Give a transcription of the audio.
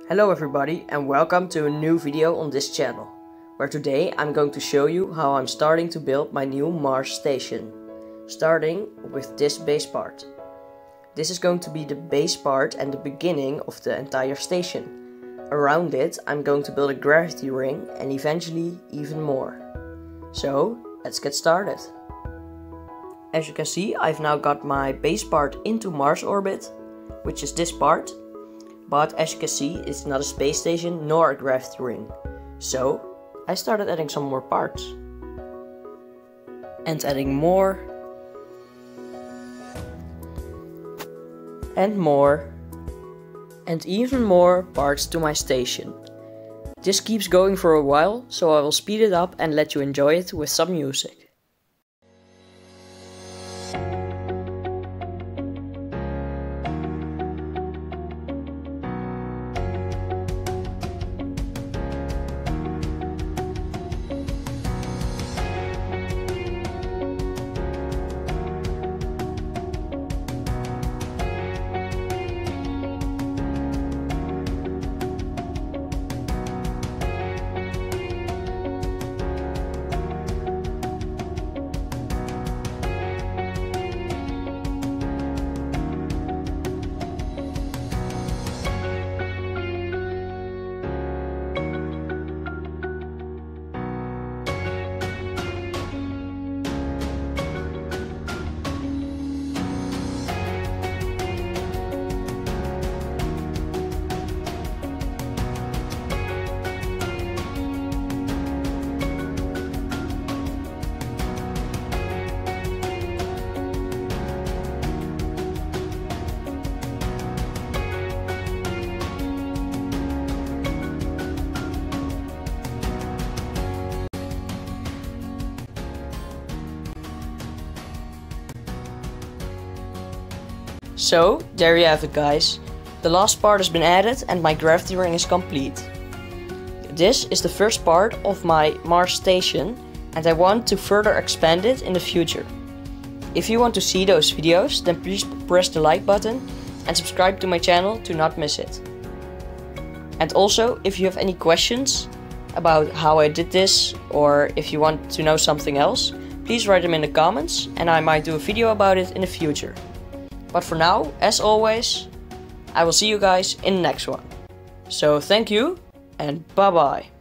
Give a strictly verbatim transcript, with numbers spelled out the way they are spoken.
Hello everybody and welcome to a new video on this channel, where today I'm going to show you how I'm starting to build my new Mars station, starting with this base part. This is going to be the base part and the beginning of the entire station. Around it I'm going to build a gravity ring and eventually even more. So let's get started. As you can see, I've now got my base part into Mars orbit, which is this part. But as you can see, it's not a space station nor a gravity ring. So I started adding some more parts. And adding more. And more. And even more parts to my station. This keeps going for a while, so I will speed it up and let you enjoy it with some music. So, there you have it guys. The last part has been added and my gravity ring is complete. This is the first part of my Mars station and I want to further expand it in the future. If you want to see those videos, then please press the like button and subscribe to my channel to not miss it. And also, if you have any questions about how I did this, or if you want to know something else, please write them in the comments and I might do a video about it in the future. But for now, as always, I will see you guys in the next one. So thank you and bye bye.